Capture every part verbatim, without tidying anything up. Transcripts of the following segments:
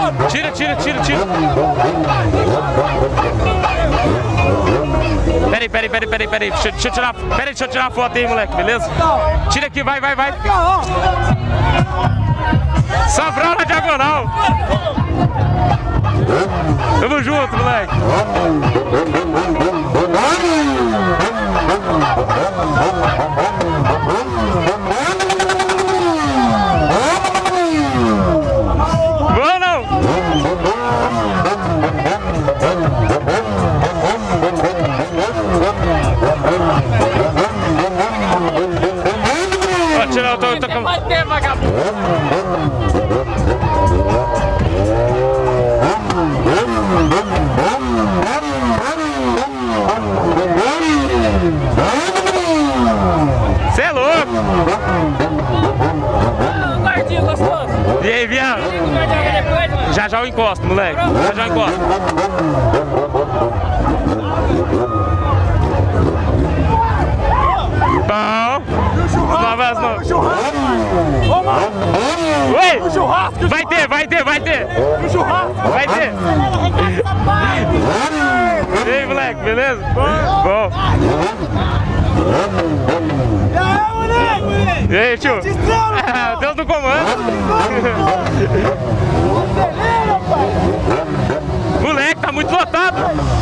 Tira, tira, tira, tira. Peraí, peraí, peraí, peraí, peraí. Deixa, deixa eu tirar. Peraí, deixa eu tirar a foto aí, moleque, beleza? Tira aqui, vai, vai, vai. Sobral na diagonal. Tamo junto, moleque. Bom não? Ó, tira, eu tô, eu tô com... Vai ter, vagabundo. Cê é louco! Gordinho gostoso! E aí, viado? Já já eu encosto, moleque. Já já eu encosto. Bom! Não vai não. Oi! Vai ter, vai ter, vai ter! Vai ter! E aí, moleque, beleza? Bom! E aí, tio? Deus do comando! Moleque, tá muito lotado!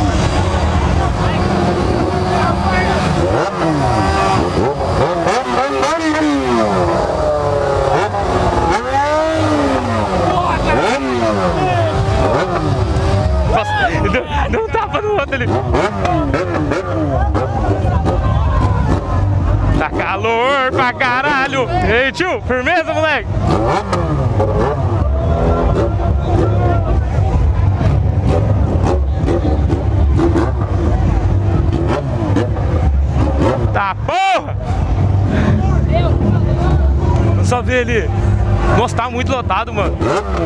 Nossa, deu, deu um tapa no outro ali. Tá calor pra caralho. Ei, tio, firmeza, moleque? Tá porra! Eu só vi ali. Nossa, tá muito lotado, mano.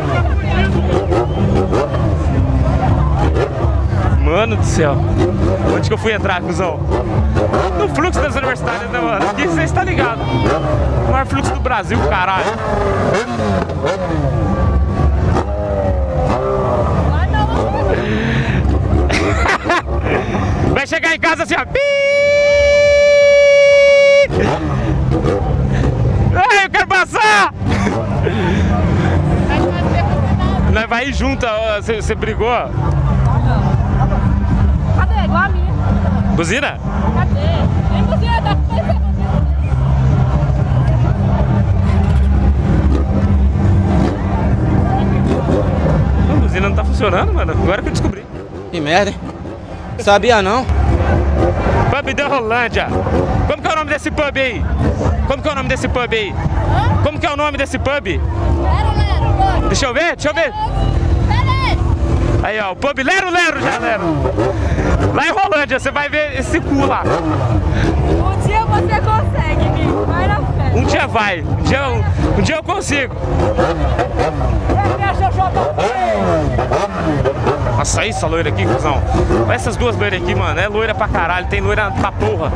Mano do céu. Onde que eu fui entrar, cuzão? No fluxo das universitárias, né, mano? Aqui você está ligado. O maior fluxo do Brasil, caralho. Vai chegar em casa assim, ó. Ai, eu quero passar! Nós vai ir junto, você brigou? Cadê? Igual a minha. Buzina? Cadê? Nem buzina, dá pra fazer. A buzina não tá funcionando, mano. Agora que eu descobri. Que merda, hein? Sabia não? Pub da Rolândia. Como que é o nome desse pub aí? Como que é o nome desse pub aí? Hã? Como que é o nome desse pub? Lero, Lero. Deixa eu ver, deixa eu ver. Aí, ó, o pub Lero Lero já, Lero. Lá em Rolândia, você vai ver esse cu lá. Um dia você consegue, amigo. Vai na fé. Um dia vai, um dia, eu- um dia eu consigo. Nossa, isso, a loira aqui, cuzão. Olha essas duas loiras aqui, mano. É loira pra caralho, tem loira pra porra.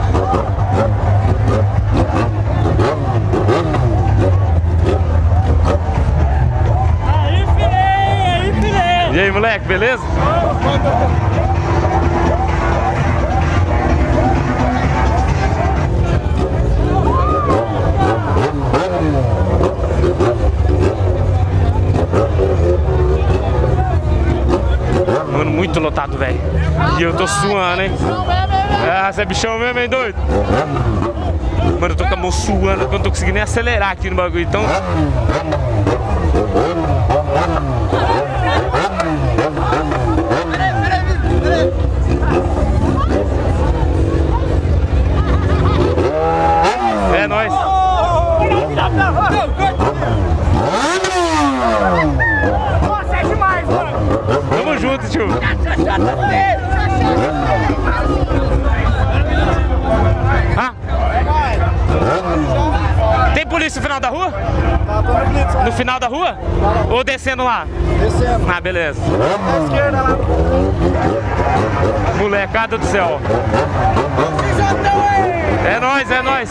Aí, filé, aí, filé. E aí, moleque, beleza? Mano, muito lotado, velho. E eu tô suando, hein? Ah, você é bichão mesmo, hein, doido? Mano, eu tô com a mão suando, que eu não tô conseguindo nem acelerar aqui no bagulho, então... É nóis. Nossa, é demais, mano. Tamo junto, tio. Ah? Tem polícia no final da rua? Tá, tô no blitz, No final da rua? Ou descendo lá? descendo. Ah, beleza. À esquerda lá. Molecada do céu. É nóis, é nóis.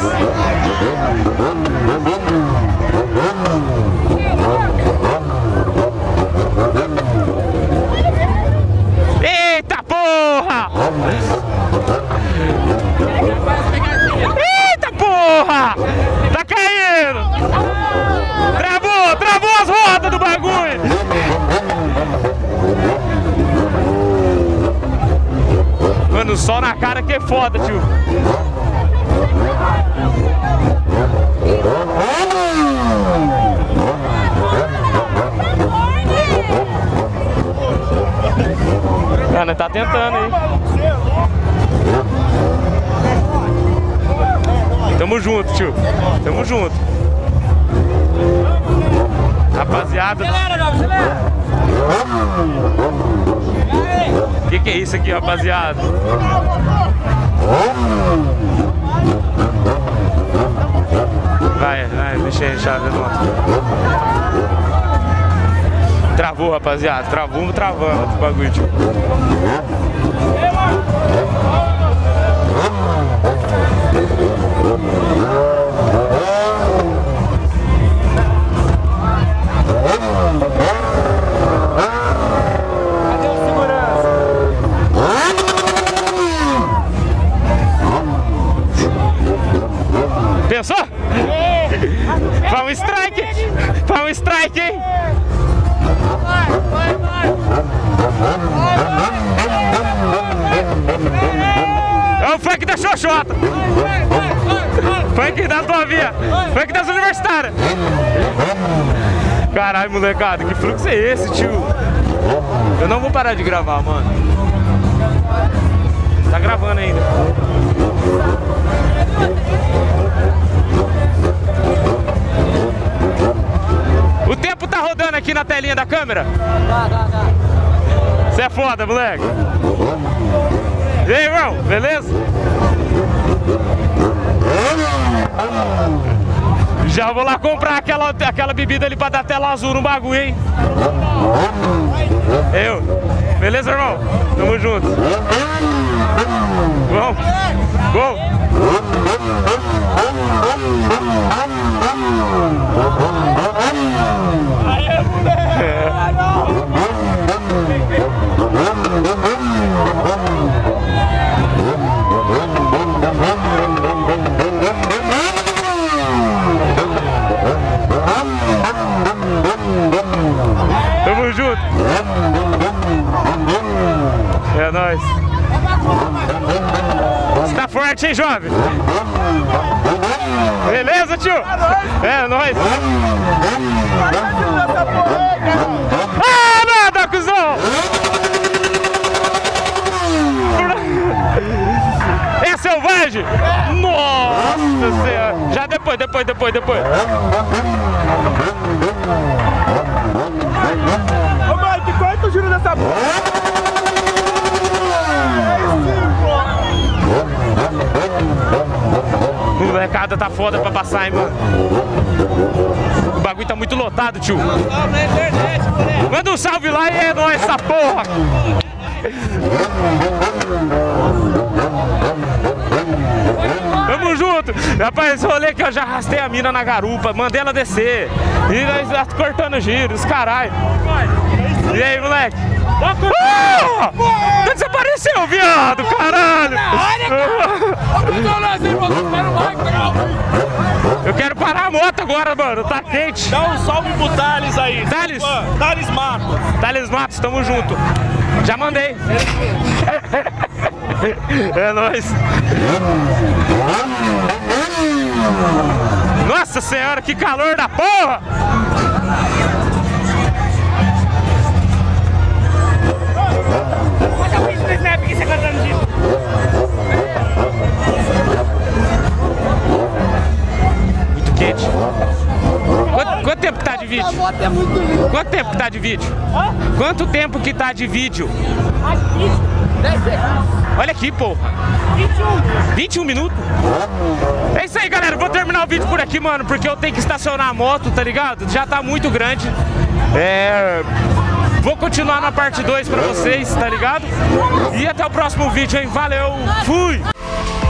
foda, tio. Cara, tá tentando aí. Tamo junto, tio. Tamo junto. Rapaziada. Que que é isso aqui, rapaziada? Vai, vai, mexer em chave de moto. Travou, rapaziada. Travamos, travando o bagulho, tio. Cadê o segurança? Pensou? Vai um strike! Vai um strike, hein? É o funk da Xoxota! Funk das novinhas! Funk das universitárias! Caralho, molecada, que fluxo é esse, tio? Eu não vou parar de gravar, mano. Tá gravando ainda. O tempo tá rodando aqui na telinha da câmera? Tá, tá, tá. Você é foda, moleque. E aí, irmão? Beleza? Já vou lá comprar aquela, aquela bebida ali pra dar tela azul no bagulho, hein? Eu. Beleza, irmão? Tamo junto. Vamos. Gol. Aê, moleque! Tamo junto. É nóis. Você tá forte, hein, jovem? Beleza, tio? É nóis. Ah, nada, cuzão! É selvagem? Nossa senhora! Já depois, depois, depois, depois. Ô, Mike, quanto o giro dessa porra? O mercado tá foda pra passar, hein, mano? O bagulho tá muito lotado, tio. Manda um salve lá e é nóis, essa porra! Tamo junto! Rapaz, esse rolê que eu já arrastei a mina na garupa, mandei ela descer. E nós cortando giros, caralho. E aí, moleque? Ah! Você desapareceu, viado, caralho! Eu quero parar a moto agora, mano, tá quente. Dá um salve pro Thales aí. Thales? Thales Matos. Thales Matos, tamo junto. Já mandei. É nóis. Nossa senhora, que calor da porra! Muito quente. Quanto, quanto tempo que tá de vídeo? A moto é muito linda. Quanto tempo que tá de vídeo? Quanto tempo que tá de vídeo? dez segundos. Olha aqui, porra. vinte e um. vinte e um minutos? É isso aí, galera. Vou terminar o vídeo por aqui, mano, porque eu tenho que estacionar a moto, tá ligado? Já tá muito grande. É... Vou continuar na parte dois pra vocês, tá ligado? E até o próximo vídeo, hein? Valeu! Fui!